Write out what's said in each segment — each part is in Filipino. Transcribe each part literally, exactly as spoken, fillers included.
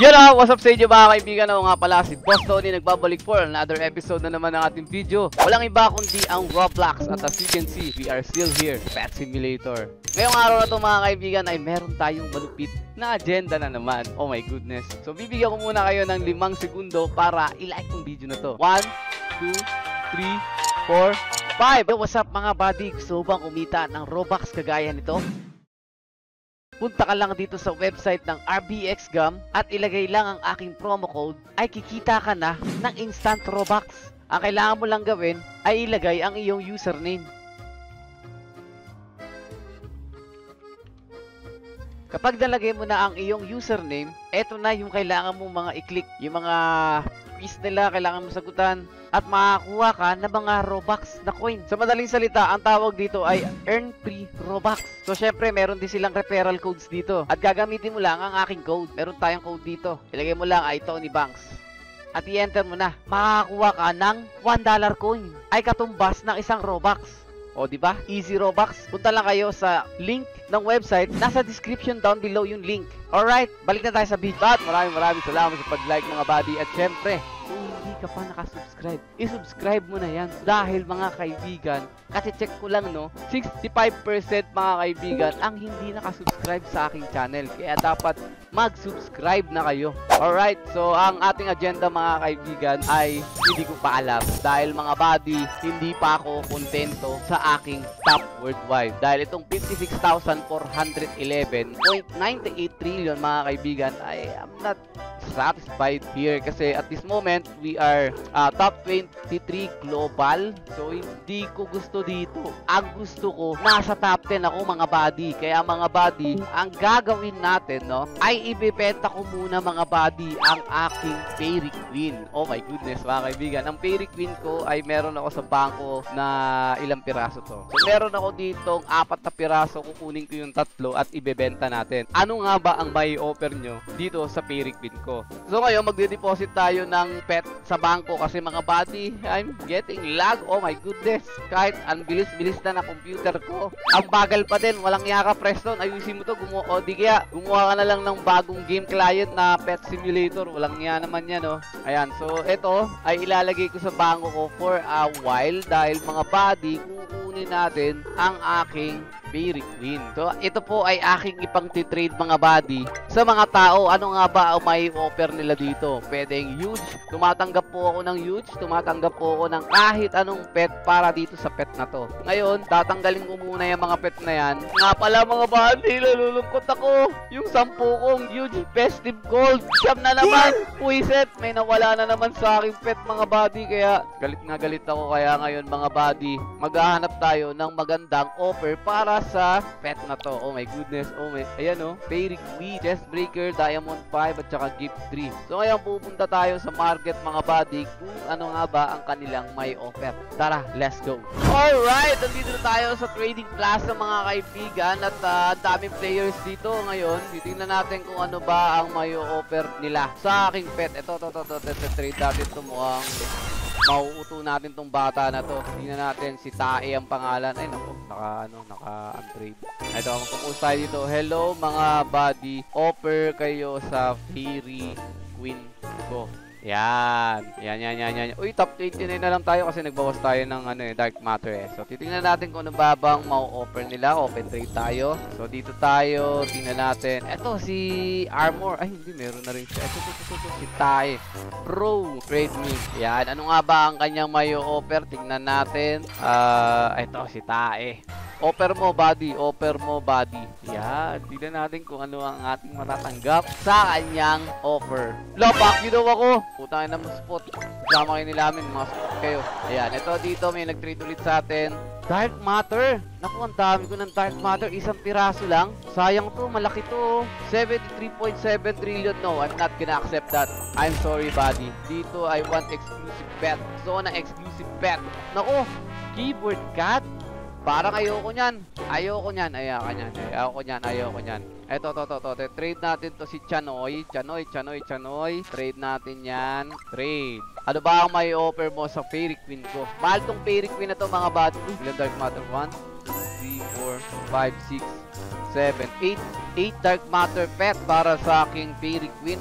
Yo na, what's up sa inyo mga kaibigan? Ako nga pala si Boss Tony, nagbabalik for another episode na naman ng ating video. Walang iba kundi ang Roblox at as you can see, we are still here, Pet Simulator. Ngayong araw na to mga kaibigan ay meron tayong malupit na agenda na naman. Oh my goodness. So bibigyan ko muna kayo ng limang segundo para i-like tong video na to. one, two, three, four, five. Yo, what's up mga buddy? Gusto bang kumita ng Robux kagaya nito? Punta ka lang dito sa website ng R B X Gam at ilagay lang ang aking promo code ay kikita ka na ng instant Robux. Ang kailangan mo lang gawin ay ilagay ang iyong username. Kapag nalagay mo na ang iyong username, eto na yung kailangan mo mga i-click. Yung mga quiz nila kailangan mo sagutan at makakuha ka ng mga Robux na coin. Sa madaling salita, ang tawag dito ay earn free Robux. So syempre, meron din silang referral codes dito. At gagamitin mo lang ang aking code. Meron tayong code dito. Ilagay mo lang ay Tony Banks. At i-enter mo na. Makakakuha ka ng one dollar coin. Ay katumbas ng isang Robux. O di ba? Easy Robux. Punta lang kayo sa link ng website. Nasa description down below yung link. Alright, balik na tayo sa video. At maraming maraming salamat sa pag-like mga buddy. At syempre, kung hindi ka pa nakasubscribe, i-subscribe mo na yan. Dahil mga kaibigan, kasi check ko lang no, sixty-five percent mga kaibigan ang hindi nakasubscribe sa aking channel. Kaya dapat mag-subscribe na kayo. Alright, so ang ating agenda mga kaibigan ay hindi ko pa alam. Dahil mga buddy, hindi pa ako kontento sa aking top worldwide. Dahil itong fifty-six thousand four hundred eleven point nine eight trillion mga kaibigan ay I'm not satisfied here kasi at this moment we are uh, top twenty-three global. So hindi ko gusto dito. Ang gusto ko nasa top ten ako mga buddy. Kaya mga buddy, ang gagawin natin no ay ibebenta ko muna mga buddy ang aking Fairy Queen. Oh my goodness mga kaibigan, ang Fairy Queen ko ay meron ako sa bangko na ilang piraso to. So meron ako ditong apat na piraso, kukunin ko yung tatlo at ibebenta natin. Ano nga ba ang may offer nyo dito sa Fairy Queen ko? So ngayon magde-deposit tayo ng pet sa bangko kasi mga buddy, I'm getting lag. Oh my goodness, kahit ang bilis-bilis na na computer ko, ang bagal pa din. Walang yaka Preston, ayusin mo to. Gumawa, o di kaya gumawa ka na lang ng bagong game client na Pet Simulator. Walang yan naman yan no. Ayan, so ito ay ilalagay ko sa bangko ko for a while dahil mga buddy, kukunin natin ang aking Fairy Queen. So, ito po ay aking ipang titrade mga buddy sa mga tao. Ano nga ba ang may offer nila dito? Pwedeng huge. Tumatanggap po ako ng huge. Tumatanggap po ako ng kahit anong pet para dito sa pet na to. Ngayon, tatanggalin ko muna yung mga pet na yan. Nga pala mga buddy, nalulungkot ako. Yung sampu kong huge festive gold. Siyam na naman. Puiset, may nawala na naman sa aking pet mga buddy. Kaya, galit nga galit ako. Kaya ngayon mga buddy, maghahanap tayo ng magandang offer para sa pet na to. Oh my goodness. Oh my. Ayan oh. Fairy Queen, Chestbreaker, Diamond five at saka Gift three. So ngayon pupunta tayo sa market mga buddy kung ano nga ba ang kanilang may offer. Tara, let's go. Alright, nandito na tayo sa Trading Plaza mga kaibigan at uh, daming players dito ngayon. Titingnan natin kung ano ba ang may offer nila sa aking pet. Ito, ito, ito, ito, ito, trade natin ito mukhang mauuto natin tong bata na to. Tingnan natin si Tae ang pangalan. Ay naku, naka ano, naka-untrade. Ito, magpupost tayo dito. Hello mga buddy, offer kayo sa Fairy Queen ko. Yan. Yan, yan, yan, yan. Uy, top eighty-nine na lang tayo kasi nagbawas tayo ng ano eh, Dark Matter eh. So, titingnan natin kung ano ba bang mau-offer nila. Open trade tayo. So, dito tayo. Tingnan natin. Eto, si Armor. Ay, hindi. Meron na rin siya. Ito, ito, ito, ito. Si Tae. Pro. Trade me. Yan. Ano nga ba ang kanyang mau-offer? Tingnan natin. Ah, uh, ito, si Tae. Offer mo, buddy. Offer mo, buddy. Yan. Tignan natin kung ano ang ating matatanggap sa kanyang offer. Lopak, you know ako. Putangin na mo spot. Sama kayo nilamin. Mga spot kayo. Ayan. Ito dito. May nag-trade ulit sa atin. Dark Matter. Naku, ang dami ko ng Dark Matter. Isang piraso lang. Sayang to. Malaki to. seventy-three point seven trillion. No, I'm not gonna accept that. I'm sorry, buddy. Dito, I want exclusive pet. So, na exclusive pet. Naku, keyboard cat. Parang ayoko nyan. Ayoko nyan. Ayoko nyan. Ayoko nyan. Ayoko nyan. Eto, to, to, to, to. Trade natin to si Chanoy. Chanoy, Chanoy, Chanoy. Trade natin yan. Trade. Ano ba ang may offer mo sa Fairy Queen ko? Mahal tong Fairy Queen na to mga buddy. Ilan Dark Matter? one, two, three, four, five, six, seven, eight. eight Dark Matter pet para sa aking Fairy Queen.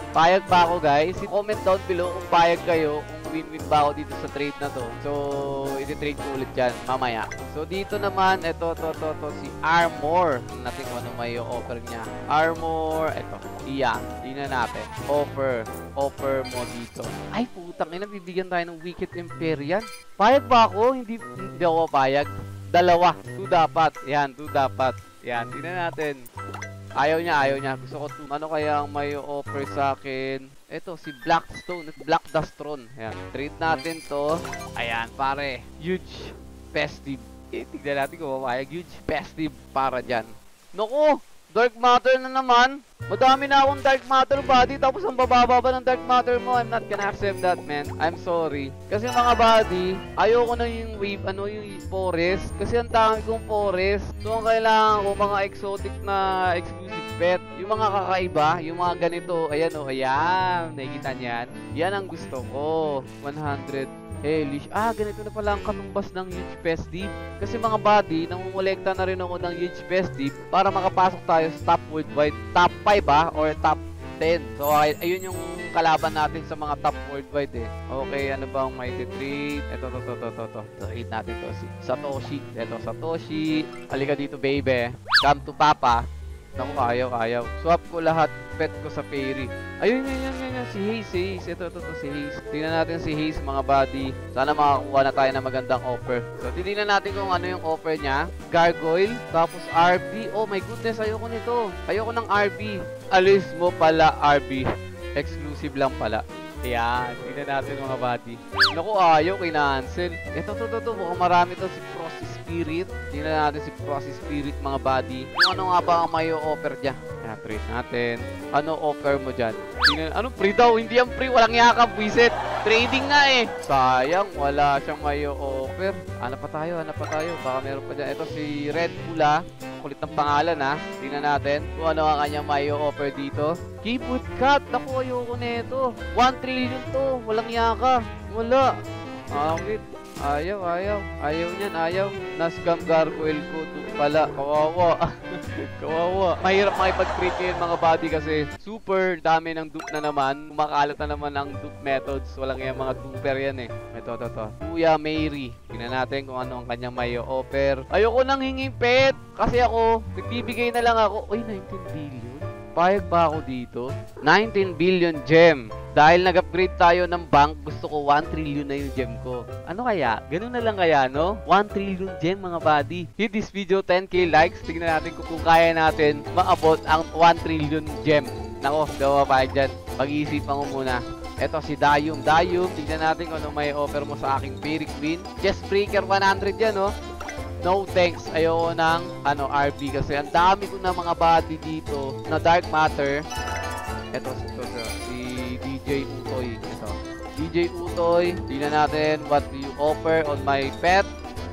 Payag ba ako guys? Comment down below kung payag kayo, kung win-win ba ako dito sa trade na to. So, iti-trade ko ulit dyan mamaya. So, dito naman, ito, to, to, to, si Armor. Natin kung ano may offer niya. Armor, ito, iya. Tingnan natin. Offer. Offer mo dito. Ay, putang ina, bibigyan tayo ng Wicked Empyrean. Payag ba ako? Hindi, hindi ako payag. Dalawa. Two dapat. Yan, two dapat. Yan, tingnan natin. Ayaw niya, ayaw niya. Gusto ko to. Ano kaya ang may offer sa akin? Ito, si Blackstone. Black Dustron. Ayan. Trade natin to. Ayan, pare. Huge. Festive. Eh, tignan natin kung mapayag. Huge. Festive para dyan. Naku! Dark Matter na naman. Madami na akong Dark Matter body. Tapos ang bababa ba ng Dark Matter mo? I'm not gonna accept that, man. I'm sorry. Kasi mga body, ayoko na yung wave, ano yung forest. Kasi ang dami kong forest. So ang kailangan ko mga exotic na exclusive pet. Yung mga kakaiba, yung mga ganito. Ayan o, oh, ayan. Nakikita niyan. Yan ang gusto ko. one hundred. Hellish. Ah, ganito na pala ang katumbas ng Huge Festive. Kasi mga buddy, namumulekta na rin ako ng Huge Festive para makapasok tayo sa top worldwide. Top five ba? Or top ten. So, ay ayun yung kalaban natin sa mga top worldwide eh. Okay, ano bang may trade? Ito, to, to, to, to, to. So, hit natin to si Satoshi. Ito, Satoshi. Halika dito, baby. Come to Papa. Naku, ayaw, ayaw. Swap ko lahat pet ko sa Fairy. Ayun, yun, yun, yun, yun. Si Haze, si Haze. Ito, ito, ito, si Haze. Tingnan natin si Haze, mga buddy. Sana makakuha na tayo ng magandang offer. So, titignan natin kung ano yung offer niya. Gargoyle, tapos R B. Oh my goodness, ayoko nito. Ayoko ng R B. Alis mo pala, R B. Exclusive lang pala. Ayan, tingnan natin mga buddy. Naku, ayaw, kinancel. Ito, ito, ito, ito. Mukhang marami to si Frosty Spirit. Tingnan natin si Frosty Spirit, mga buddy. Kung ano nga ba ang may offer dyan. Ayan, trade natin. Ano offer mo dyan? Tingnan, anong free daw? Hindi ang free, walang yakap, wiset. Trading nga eh. Sayang, wala siyang may offer. Ano pa tayo, ano pa tayo? Baka meron pa dyan. Ito si Red Pula. Kulit ng pangalan ha. Tingnan natin kung ano ang kanyang may offer dito. Keyboard cut. Naku, ayoko nito. one trillion to. Walang yaka. Wala. Awit. Ayaw, ayaw. Ayaw niyan, ayaw. Nascam gargoyle ko. Ito pala. Kawawa. Kawawa. Mahirap makipag-trade ngayon mga buddy kasi super dami ng dupe na naman. Kumakalat na naman ang dupe methods. Walang yung mga duper yan eh. Ito, ito, ito. Kuya Mary. Tingnan natin kung ano ang kanyang may offer. Ayoko nang hinging pet. Kasi ako, nagbibigay na lang ako. Uy, nineteen billion. Payag ba ako dito? nineteen billion gem. Dahil nag-upgrade tayo ng bank, gusto ko one trillion na yung gem ko. Ano kaya? Ganun na lang kaya, no? one trillion gem, mga buddy. Hit this video ten K likes. Tignan natin kung, kung kaya natin maabot ang one trillion gem. Nako, daw pa dyan. Pag-iisipan ko muna. Eto si Dayum. Dayum, tignan natin kung ano may offer mo sa aking Fairy Queen. Chest Breaker one hundred yan, no? No thanks, ayoko ng ano, R B kasi ang dami ko na mga body dito na Dark Matter. Ito, ito, ito si D J Utoy. Ito, D J Utoy. Tingnan natin what do you offer on my pet.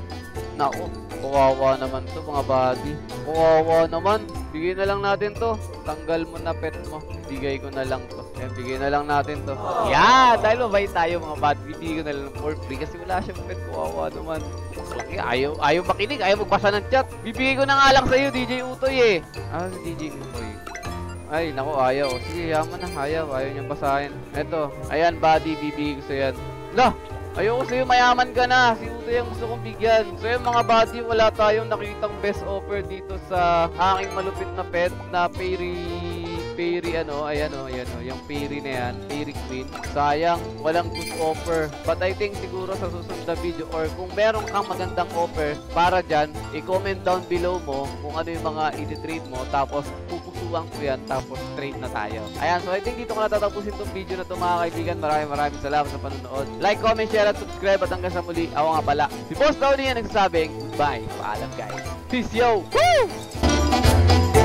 Naku, kawawa naman to mga body. Kawawa naman. Bigay na lang natin to. Tanggal mo na pet mo. Bigay ko na lang to. Yan, bigay na lang natin to. Yeah, dahil mabait tayo mga bad. Bigay ko na lang for free kasi wala siyang pet. Kawawa naman. Laki, ayaw, ayaw makinig. Ayaw magbasa ng chat. Bibigay ko na nga lang sa'yo, D J Utoy eh. Ah, D J Utoy. Ay, naku, ayaw. Sige, yaman na. Ayaw. Ayaw niyang basahin. Eto. Ayan, buddy. Bibigay ko sa'yan. Lah! Ayoko sa'yo, mayaman ka na. Si Utoy ang gusto kong bigyan. So yung mga buddy, wala tayong nakitang best offer dito sa aking malupit na pet na Fairy... Fairy ano, ayan o, ayan o, yung Fairy na yan, Fairy Queen. Sayang, walang good offer. But I think siguro sa susunod na video or kung meron kang magandang offer para dyan, i-comment down below mo kung ano yung mga i-trade mo. Tapos pupusuan ko yan, tapos trade na tayo. Ayan, so I think dito ko natatapusin itong video na ito mga kaibigan. Maraming maraming salamat sa panonood. Like, comment, share, at subscribe. At hanggang sa muli, ako nga pala, si Boss Tony yan nagsasabing, goodbye. Paalam guys. Peace yo! Woo!